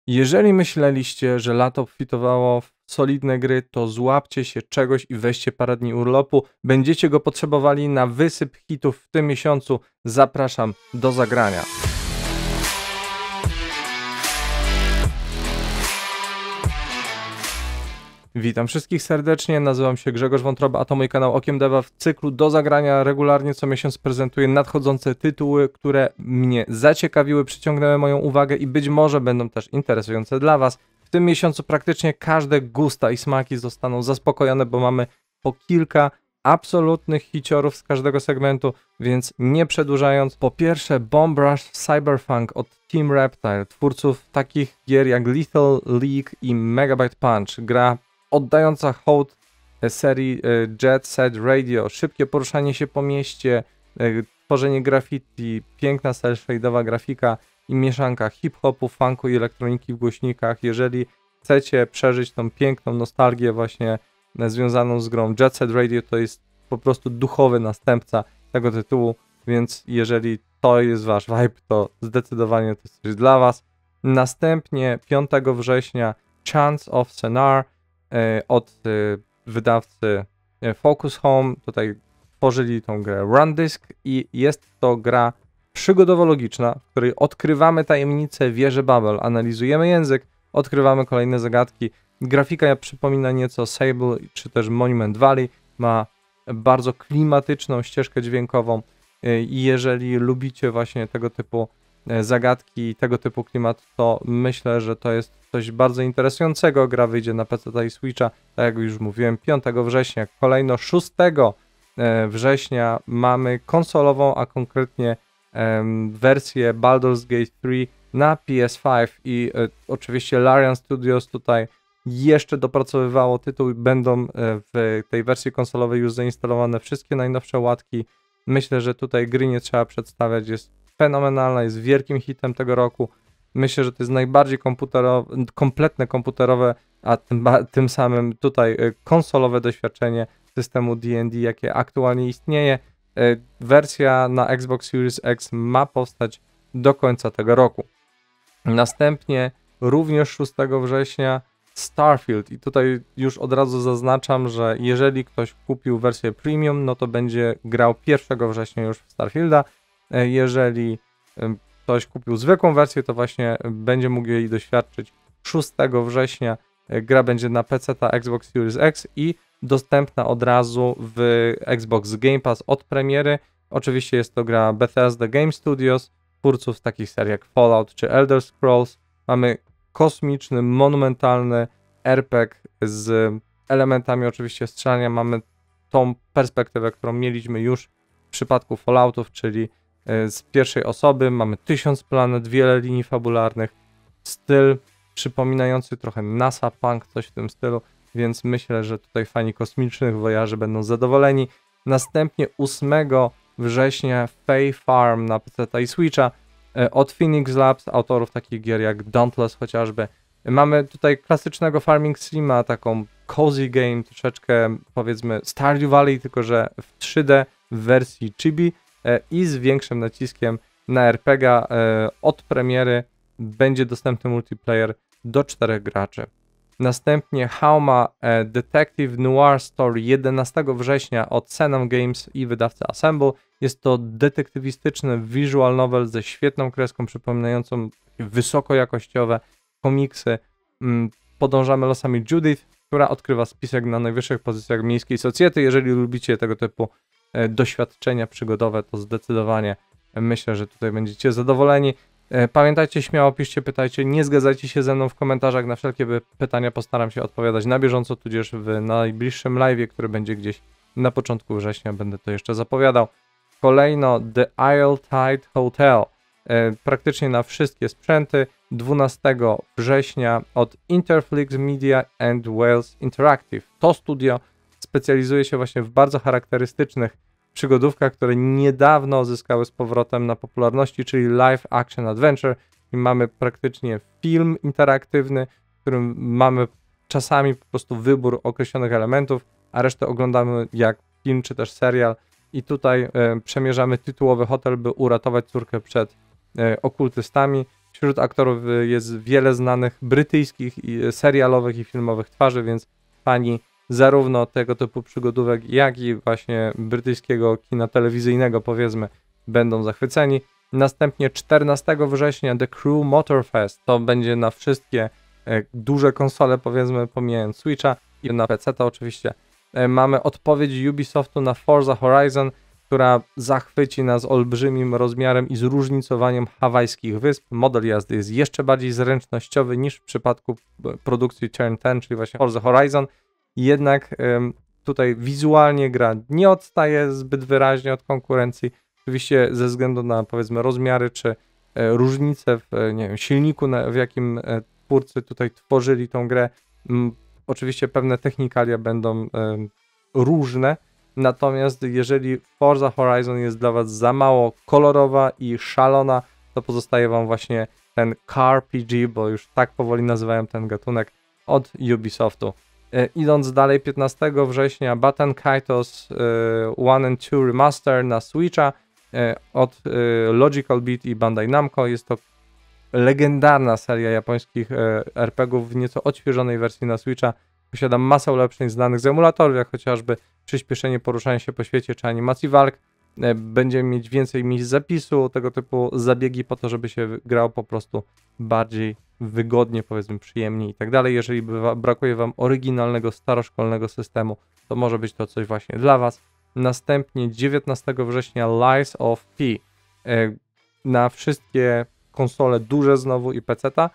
Jeżeli myśleliście, że lato obfitowało w solidne gry, to złapcie się czegoś i weźcie parę dni urlopu. Będziecie go potrzebowali na wysyp hitów w tym miesiącu. Zapraszam do zagrania. Witam wszystkich serdecznie, nazywam się Grzegorz Wątroba, a to mój kanał Okiem Deva. W cyklu do zagrania regularnie co miesiąc prezentuję nadchodzące tytuły, które mnie zaciekawiły, przyciągnęły moją uwagę i być może będą też interesujące dla Was. W tym miesiącu praktycznie każde gusta i smaki zostaną zaspokojone, bo mamy po kilka absolutnych hiciorów z każdego segmentu, więc nie przedłużając, po pierwsze Bomb Rush Cyberpunk od Team Reptile, twórców takich gier jak Lethal League i Megabyte Punch, gra oddająca hołd serii Jet Set Radio, szybkie poruszanie się po mieście, tworzenie graffiti, piękna cel-shade'owa grafika i mieszanka hip-hopu, funku i elektroniki w głośnikach. Jeżeli chcecie przeżyć tą piękną nostalgię właśnie związaną z grą Jet Set Radio, to jest po prostu duchowy następca tego tytułu, więc jeżeli to jest wasz vibe, to zdecydowanie to jest coś dla was. Następnie 5 września Chants of Sennaar od wydawcy Focus Home. Tutaj tworzyli tą grę Run Disc i jest to gra przygodowo-logiczna, w której odkrywamy tajemnice wieży Babel, analizujemy język, odkrywamy kolejne zagadki. Grafika przypomina nieco Sable czy też Monument Valley, ma bardzo klimatyczną ścieżkę dźwiękową i jeżeli lubicie właśnie tego typu zagadki, tego typu klimat, to myślę, że to jest coś bardzo interesującego. Gra wyjdzie na PC i Switcha, tak jak już mówiłem, 5 września. Kolejno 6 września mamy konsolową, a konkretnie wersję Baldur's Gate 3 na PS5 i oczywiście Larian Studios tutaj jeszcze dopracowywało tytuł. Będą w tej wersji konsolowej już zainstalowane wszystkie najnowsze łatki. Myślę, że tutaj gry nie trzeba przedstawiać, jest fenomenalna, jest wielkim hitem tego roku. Myślę, że to jest najbardziej kompletne komputerowe, a tym samym tutaj konsolowe doświadczenie systemu D&D, jakie aktualnie istnieje. Wersja na Xbox Series X ma powstać do końca tego roku. Następnie również 6 września Starfield i tutaj już od razu zaznaczam, że jeżeli ktoś kupił wersję premium, no to będzie grał 1 września już w Starfielda. Jeżeli ktoś kupił zwykłą wersję, to właśnie będzie mógł jej doświadczyć 6 września. Gra będzie na PC, Xbox Series X i dostępna od razu w Xbox Game Pass od premiery. Oczywiście jest to gra Bethesda Game Studios, twórców takich serii jak Fallout czy Elder Scrolls. Mamy kosmiczny, monumentalny RPG z elementami oczywiście strzelania. Mamy tą perspektywę, którą mieliśmy już w przypadku Falloutów, czyli z pierwszej osoby. Mamy 1000 planet, wiele linii fabularnych, styl przypominający trochę NASA Punk, coś w tym stylu, więc myślę, że tutaj fani kosmicznych wojaży będą zadowoleni. Następnie 8 września Fae Farm na PC i Switcha od Phoenix Labs, autorów takich gier jak Dauntless chociażby. Mamy tutaj klasycznego Farming Sima, taką cozy game, troszeczkę powiedzmy Stardew Valley, tylko że w 3D w wersji chibi i z większym naciskiem na RPG. Od premiery będzie dostępny multiplayer do 4 graczy. Następnie Hauma Detective Noir Story 11 września od Senam Games i wydawcy Assemble. Jest to detektywistyczny visual novel ze świetną kreską przypominającą wysokojakościowe komiksy. Podążamy losami Judith, która odkrywa spisek na najwyższych pozycjach miejskiej socjety. Jeżeli lubicie tego typu doświadczenia przygodowe, to zdecydowanie myślę, że tutaj będziecie zadowoleni. Pamiętajcie, śmiało piszcie, pytajcie, nie zgadzajcie się ze mną w komentarzach, na wszelkie pytania postaram się odpowiadać na bieżąco, tudzież w najbliższym live'ie, który będzie gdzieś na początku września, będę to jeszcze zapowiadał. Kolejno The Isle Tide Hotel, praktycznie na wszystkie sprzęty, 12 września od Interflix Media and Wales Interactive. To studio specjalizuje się właśnie w bardzo charakterystycznych przygodówkach, które niedawno zyskały z powrotem na popularności, czyli Live Action Adventure. I mamy praktycznie film interaktywny, w którym mamy czasami po prostu wybór określonych elementów, a resztę oglądamy jak film czy też serial. I tutaj przemierzamy tytułowy hotel, by uratować córkę przed okultystami. W Wśród aktorów jest wiele znanych brytyjskich, serialowych i filmowych twarzy, więc fani zarówno tego typu przygodówek, jak i właśnie brytyjskiego kina telewizyjnego, powiedzmy, będą zachwyceni. Następnie 14 września The Crew Motorfest, to będzie na wszystkie duże konsole, powiedzmy, pomijając Switcha i na PC-ta oczywiście. Mamy odpowiedź Ubisoftu na Forza Horizon, która zachwyci nas olbrzymim rozmiarem i zróżnicowaniem hawajskich wysp. Model jazdy jest jeszcze bardziej zręcznościowy niż w przypadku produkcji Turn 10, czyli właśnie Forza Horizon. Jednak tutaj wizualnie gra nie odstaje zbyt wyraźnie od konkurencji. Oczywiście ze względu na, powiedzmy, rozmiary czy różnice w, nie wiem, silniku, w jakim twórcy tutaj tworzyli tą grę. Oczywiście pewne technikalia będą różne, natomiast jeżeli Forza Horizon jest dla Was za mało kolorowa i szalona, to pozostaje Wam właśnie ten CarPG, bo już tak powoli nazywają ten gatunek, od Ubisoftu. Idąc dalej, 15 września Baten Kaitos 1 and 2 Remaster na Switcha od Logical Beat i Bandai Namco. Jest to legendarna seria japońskich RPG-ów w nieco odświeżonej wersji na Switcha. Posiada masę ulepszeń znanych z emulatorów, jak chociażby przyspieszenie poruszania się po świecie czy animacji walk. Będziemy mieć więcej miejsc zapisu, tego typu zabiegi po to, żeby się grało po prostu bardziej wygodnie, powiedzmy przyjemniej i tak dalej. Jeżeli brakuje Wam oryginalnego, staroszkolnego systemu, to może być to coś właśnie dla Was. Następnie 19 września Lies of P na wszystkie konsole duże znowu i PC-ta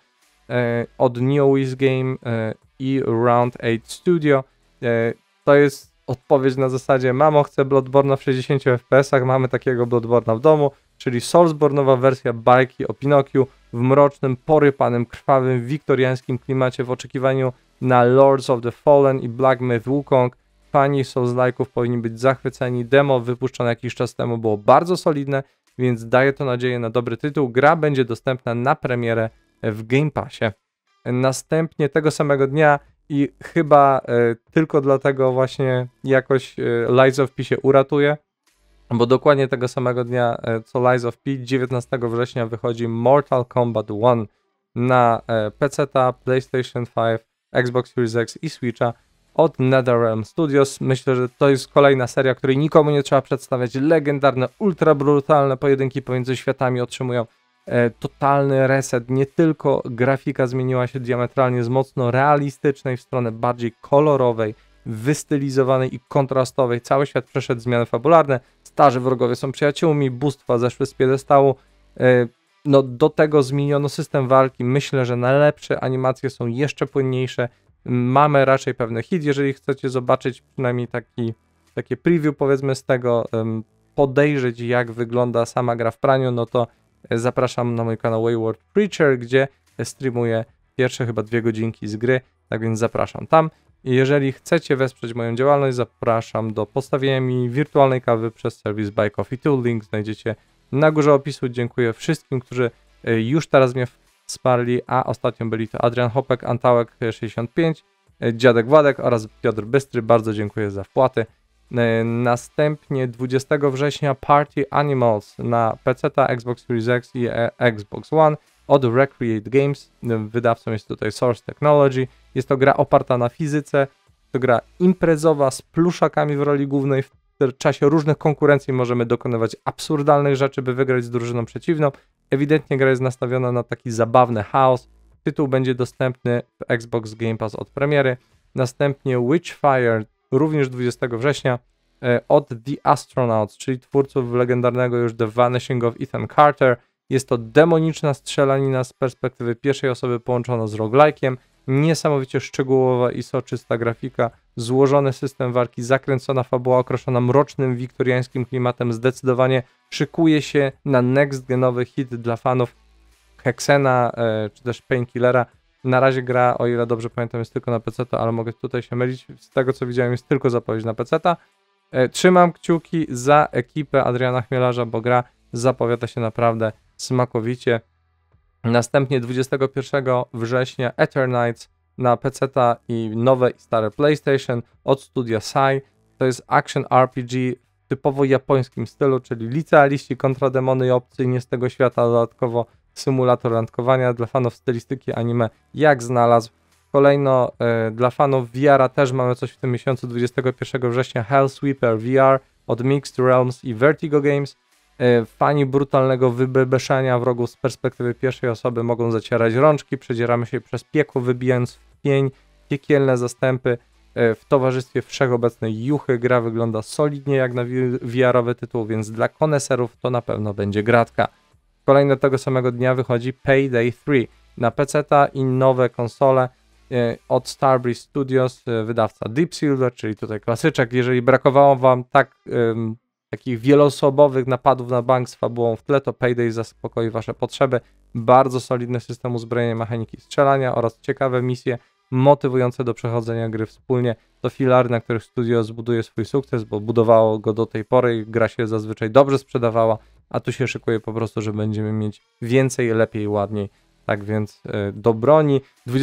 od NeoWiz Game i Round 8 Studio. To jest odpowiedź na zasadzie: mamo, chcę Bloodborne'a w 60 FPS-ach, mamy takiego Bloodborne'a w domu, czyli Soulsborne'owa wersja bajki o Pinokiu w mrocznym, porypanym, krwawym, wiktoriańskim klimacie w oczekiwaniu na Lords of the Fallen i Black Myth Wukong. Fani Souls-like'ów powinni być zachwyceni. Demo wypuszczone jakiś czas temu było bardzo solidne, więc daje to nadzieję na dobry tytuł. Gra będzie dostępna na premierę w Game Passie. Następnie tego samego dnia i chyba tylko dlatego właśnie jakoś Lies of P się uratuje, bo dokładnie tego samego dnia co Lies of P, 19 września wychodzi Mortal Kombat 1 na PC-ta, PlayStation 5, Xbox Series X i Switcha od NetherRealm Studios. Myślę, że to jest kolejna seria, której nikomu nie trzeba przedstawiać. Legendarne, ultra brutalne pojedynki pomiędzy światami otrzymują totalny reset. Nie tylko grafika zmieniła się diametralnie z mocno realistycznej w stronę bardziej kolorowej, wystylizowanej i kontrastowej. Cały świat przeszedł zmiany fabularne. Starzy wrogowie są przyjaciółmi, bóstwa zeszły z piedestału. No, do tego zmieniono system walki. Myślę, że najlepsze animacje są jeszcze płynniejsze. Mamy raczej pewny hit. Jeżeli chcecie zobaczyć przynajmniej takie preview, powiedzmy, z tego, podejrzeć, jak wygląda sama gra w praniu, no to zapraszam na mój kanał Wayward Preacher, gdzie streamuję pierwsze chyba 2 godzinki z gry, tak więc zapraszam tam. I jeżeli chcecie wesprzeć moją działalność, zapraszam do postawienia mi wirtualnej kawy przez serwis Buy Coffee Tool. Link znajdziecie na górze opisu. Dziękuję wszystkim, którzy już teraz mnie wsparli, a ostatnio byli to Adrian Hopek, Antałek 65, Dziadek Władek oraz Piotr Bystry. Bardzo dziękuję za wpłaty. Następnie 20 września Party Animals na PC-ta, Xbox Series X i Xbox One od Recreate Games. Wydawcą jest tutaj Source Technology. Jest to gra oparta na fizyce. To gra imprezowa z pluszakami w roli głównej. W czasie różnych konkurencji możemy dokonywać absurdalnych rzeczy, by wygrać z drużyną przeciwną. Ewidentnie gra jest nastawiona na taki zabawny chaos. Tytuł będzie dostępny w Xbox Game Pass od premiery. Następnie Witchfire również 20 września od The Astronauts, czyli twórców legendarnego już The Vanishing of Ethan Carter. Jest to demoniczna strzelanina z perspektywy pierwszej osoby połączona z roguelike'iem. Niesamowicie szczegółowa i soczysta grafika, złożony system walki, zakręcona fabuła określona mrocznym, wiktoriańskim klimatem. Zdecydowanie szykuje się na next-genowy hit dla fanów Hexena czy też Painkillera. Na razie gra, o ile dobrze pamiętam, jest tylko na PC-ta, ale mogę tutaj się mylić. Z tego co widziałem, jest tylko zapowiedź na PC-ta. Trzymam kciuki za ekipę Adriana Chmielarza, bo gra zapowiada się naprawdę smakowicie. Następnie 21 września Eternights na PC-ta i nowe i stare PlayStation od studia Sai. To jest action RPG w typowo japońskim stylu, czyli licealiści kontra demony i obcy nie z tego świata, dodatkowo symulator randkowania dla fanów stylistyki anime jak znalazł. Kolejno dla fanów VR-a też mamy coś w tym miesiącu, 21 września Hellsweeper VR od Mixed Realms i Vertigo Games. Fani brutalnego wybebeszania wrogów z perspektywy pierwszej osoby mogą zacierać rączki, przedzieramy się przez piekło, wybijając w pień piekielne zastępy w towarzystwie wszechobecnej juchy. Gra wygląda solidnie jak na VR-owy tytuł, więc dla koneserów to na pewno będzie gratka. Kolejno tego samego dnia wychodzi Payday 3 na PC-ta i nowe konsole od Starbreeze Studios, wydawca Deep Silver, czyli tutaj klasyczek. Jeżeli brakowało wam takich wieloosobowych napadów na bank z fabułą w tle, to Payday zaspokoi wasze potrzeby. Bardzo solidny system uzbrojenia, mechaniki strzelania oraz ciekawe misje motywujące do przechodzenia gry wspólnie. To filary, na których studio zbuduje swój sukces, bo budowało go do tej pory i gra się zazwyczaj dobrze sprzedawała, a tu się szykuje po prostu, że będziemy mieć więcej, lepiej, ładniej. Tak więc do broni.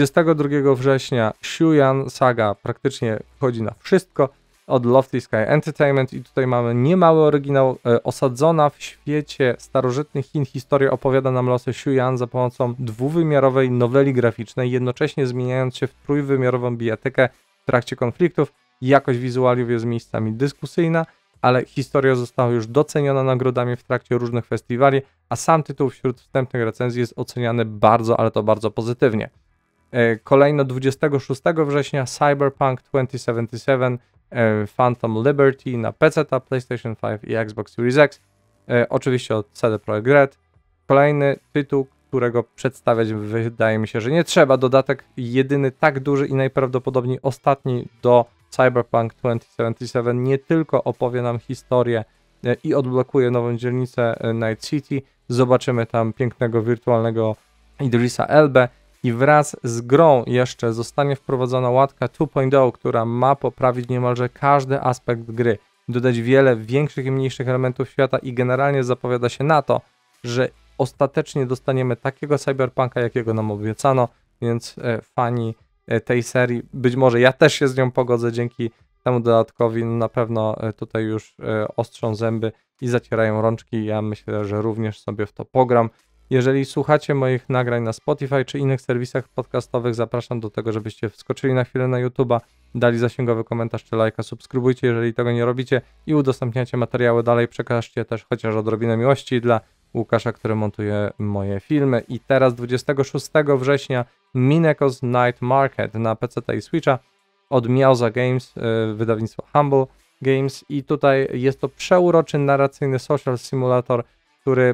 22 września Shuyan Saga praktycznie wchodzi na wszystko od Lofty Sky Entertainment i tutaj mamy niemały oryginał. Osadzona w świecie starożytnych Chin historia opowiada nam losy Shuyan za pomocą dwuwymiarowej noweli graficznej, jednocześnie zmieniając się w trójwymiarową bijatykę w trakcie konfliktów. Jakość wizualiów jest miejscami dyskusyjna, ale historia została już doceniona nagrodami w trakcie różnych festiwali, a sam tytuł wśród wstępnych recenzji jest oceniany bardzo, ale to bardzo pozytywnie. Kolejno 26 września Cyberpunk 2077 Phantom Liberty na PC, PlayStation 5 i Xbox Series X. Oczywiście od CD Projekt Red. Kolejny tytuł, którego przedstawiać wydaje mi się, że nie trzeba. Dodatek jedyny tak duży i najprawdopodobniej ostatni do Cyberpunk 2077 nie tylko opowie nam historię i odblokuje nową dzielnicę Night City, zobaczymy tam pięknego wirtualnego Idrisa Elbę i wraz z grą jeszcze zostanie wprowadzona łatka 2.0, która ma poprawić niemalże każdy aspekt gry, dodać wiele większych i mniejszych elementów świata i generalnie zapowiada się na to, że ostatecznie dostaniemy takiego Cyberpunka, jakiego nam obiecano, więc fani tej serii, być może ja też się z nią pogodzę dzięki temu dodatkowi, no na pewno tutaj już ostrzą zęby i zacierają rączki, ja myślę, że również sobie w to pogram. Jeżeli słuchacie moich nagrań na Spotify czy innych serwisach podcastowych, zapraszam do tego, żebyście wskoczyli na chwilę na YouTube'a, dali zasięgowy komentarz czy lajka, subskrybujcie, jeżeli tego nie robicie i udostępniacie materiały dalej, przekażcie też chociaż odrobinę miłości dla Łukasza, który montuje moje filmy. I teraz 26 września Minecos Night Market na PC i Switcha od Miauza Games, wydawnictwo Humble Games i tutaj jest to przeuroczy narracyjny social simulator, który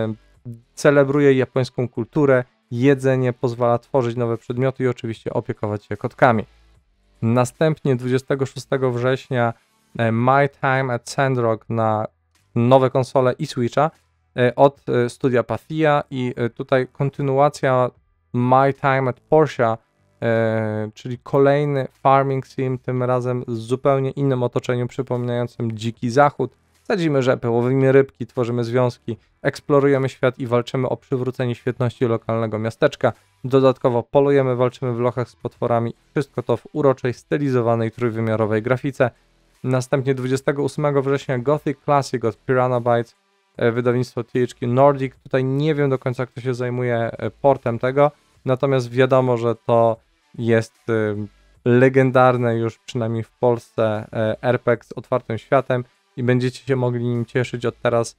celebruje japońską kulturę, jedzenie, pozwala tworzyć nowe przedmioty i oczywiście opiekować się kotkami. Następnie 26 września My Time at Sandrock na nowe konsole i Switcha od studia Pathia i tutaj kontynuacja My Time at Porsche, czyli kolejny farming sim, tym razem z zupełnie innym otoczeniem przypominającym dziki zachód. Sadzimy rzepy, łowimy rybki, tworzymy związki, eksplorujemy świat i walczymy o przywrócenie świetności lokalnego miasteczka. Dodatkowo polujemy, walczymy w lochach z potworami. Wszystko to w uroczej, stylizowanej, trójwymiarowej grafice. Następnie 28 września Gothic Classic od Piranha Bytes, wydawnictwo THQ Nordic. Tutaj nie wiem do końca, kto się zajmuje portem tego, natomiast wiadomo, że to jest legendarne już przynajmniej w Polsce RPG z otwartym światem i będziecie się mogli nim cieszyć od teraz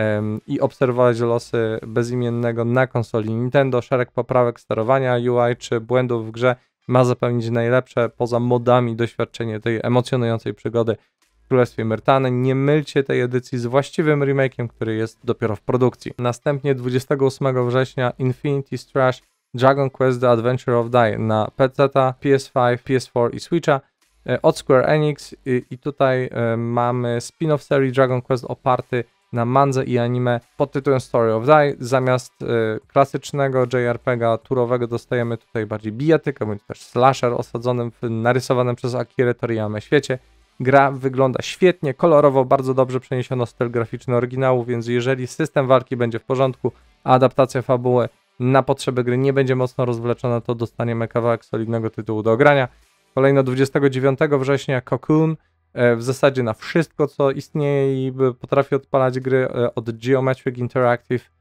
i obserwować losy bezimiennego na konsoli Nintendo. Szereg poprawek sterowania, UI czy błędów w grze ma zapewnić najlepsze poza modami doświadczenie tej emocjonującej przygody w Królestwie Myrtany. Nie mylcie tej edycji z właściwym remake'iem, który jest dopiero w produkcji. Następnie 28 września Infinity Strash Dragon Quest The Adventure of Die na PC, PS5, PS4 i Switcha od Square Enix i tutaj mamy spin-off serii Dragon Quest oparty na mandze i anime pod tytułem Story of Die. Zamiast klasycznego JRPG-a turowego dostajemy tutaj bardziej bijatykę, bądź też slasher osadzonym w narysowanym przez Akirę Toriyamę świecie. Gra wygląda świetnie, kolorowo, bardzo dobrze przeniesiono styl graficzny oryginału, więc jeżeli system walki będzie w porządku, a adaptacja fabuły na potrzeby gry nie będzie mocno rozwleczona, to dostaniemy kawałek solidnego tytułu do grania. Kolejno 29 września Cocoon, w zasadzie na wszystko, co istnieje i potrafi odpalać gry od Geometric Interactive,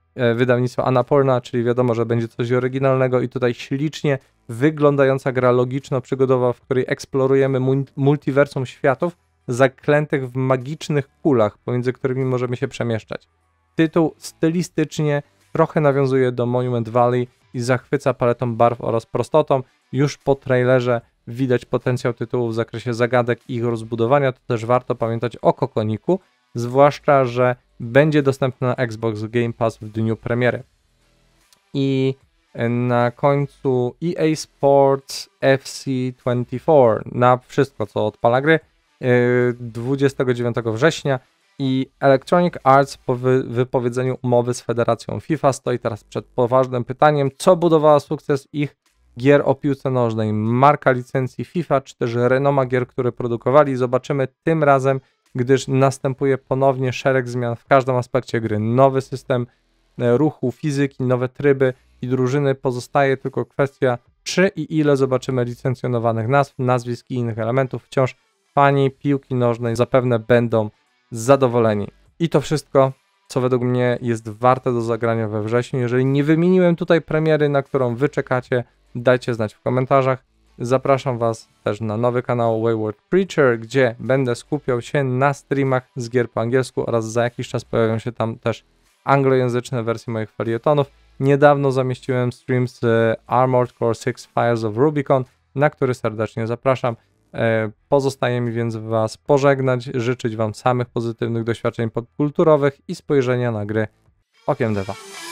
wydawnictwo Annapurna, czyli wiadomo, że będzie coś oryginalnego i tutaj ślicznie wyglądająca gra logiczno-przygodowa, w której eksplorujemy multiversum światów zaklętych w magicznych kulach, pomiędzy którymi możemy się przemieszczać. Tytuł stylistycznie trochę nawiązuje do Monument Valley i zachwyca paletą barw oraz prostotą. Już po trailerze widać potencjał tytułu w zakresie zagadek i ich rozbudowania, to też warto pamiętać o Coconiku, zwłaszcza, że będzie dostępny na Xbox Game Pass w dniu premiery. I na końcu EA Sports FC24 na wszystko, co odpala gry, 29 września i Electronic Arts po wypowiedzeniu umowy z Federacją FIFA stoi teraz przed poważnym pytaniem, co budowała sukces ich gier o piłce nożnej, marka licencji FIFA, czy też renoma gier, które produkowali. Zobaczymy tym razem, gdyż następuje ponownie szereg zmian w każdym aspekcie gry. Nowy system ruchu, fizyki, nowe tryby i drużyny. Pozostaje tylko kwestia, czy i ile zobaczymy licencjonowanych nazw, nazwisk i innych elementów. Wciąż fani piłki nożnej zapewne będą zadowoleni. I to wszystko, co według mnie jest warte do zagrania we wrześniu. Jeżeli nie wymieniłem tutaj premiery, na którą wy czekacie, dajcie znać w komentarzach. Zapraszam was też na nowy kanał Wayward Preacher, gdzie będę skupiał się na streamach z gier po angielsku oraz za jakiś czas pojawią się tam też anglojęzyczne wersje moich felietonów. Niedawno zamieściłem stream z Armored Core 6 Fires of Rubicon, na który serdecznie zapraszam. Pozostaje mi więc was pożegnać, życzyć wam samych pozytywnych doświadczeń popkulturowych i spojrzenia na gry okiem deva.